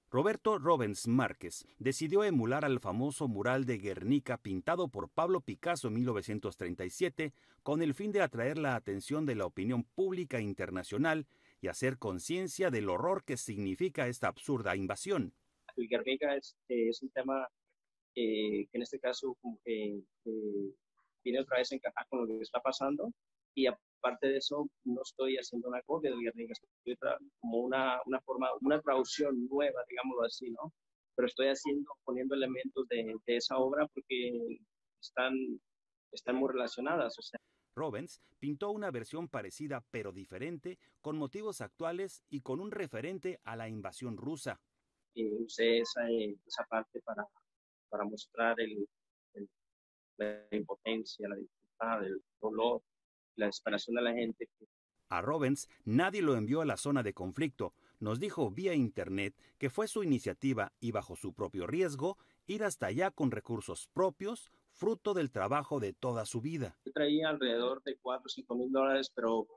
Roberto Rubens Márquez decidió emular al famoso mural de Guernica pintado por Pablo Picasso en 1937 con el fin de atraer la atención de la opinión pública internacional y hacer conciencia del horror que significa esta absurda invasión. El Guernica es un tema que en este caso viene otra vez a encajar con lo que está pasando y aparte de eso no estoy haciendo una copia del Guernica, estoy como una forma, una traducción nueva, digámoslo así, ¿no? Pero estoy poniendo elementos de esa obra porque están, están muy relacionadas, o sea, Rubens pintó una versión parecida pero diferente, con motivos actuales y con un referente a la invasión rusa. usé esa parte para mostrar la impotencia, la dificultad, el dolor, la desesperación de la gente. A Rubens nadie lo envió a la zona de conflicto. Nos dijo vía internet que fue su iniciativa y bajo su propio riesgo ir hasta allá con recursos propios, fruto del trabajo de toda su vida. Yo traía alrededor de 4 o 5 mil dólares, pero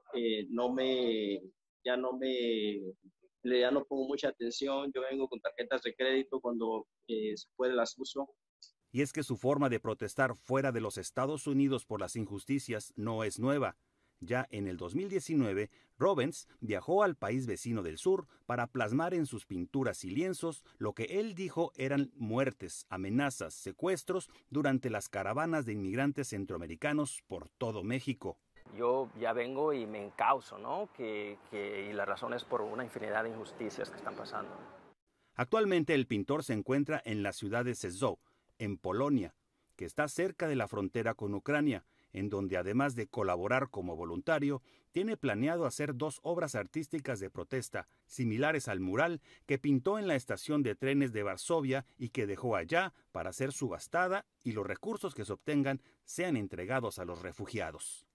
ya no me, ya no pongo mucha atención. Yo vengo con tarjetas de crédito cuando se puede las uso. Y es que su forma de protestar fuera de los Estados Unidos por las injusticias no es nueva. Ya en el 2019, Rubens viajó al país vecino del sur para plasmar en sus pinturas y lienzos lo que él dijo eran muertes, amenazas, secuestros durante las caravanas de inmigrantes centroamericanos por todo México. Yo ya vengo y me encauso, ¿no? Y la razón es por una infinidad de injusticias que están pasando. Actualmente el pintor se encuentra en la ciudad de Rzeszów, en Polonia, que está cerca de la frontera con Ucrania, en donde además de colaborar como voluntario, tiene planeado hacer 2 obras artísticas de protesta, similares al mural que pintó en la estación de trenes de Varsovia y que dejó allá para ser subastada y los recursos que se obtengan sean entregados a los refugiados.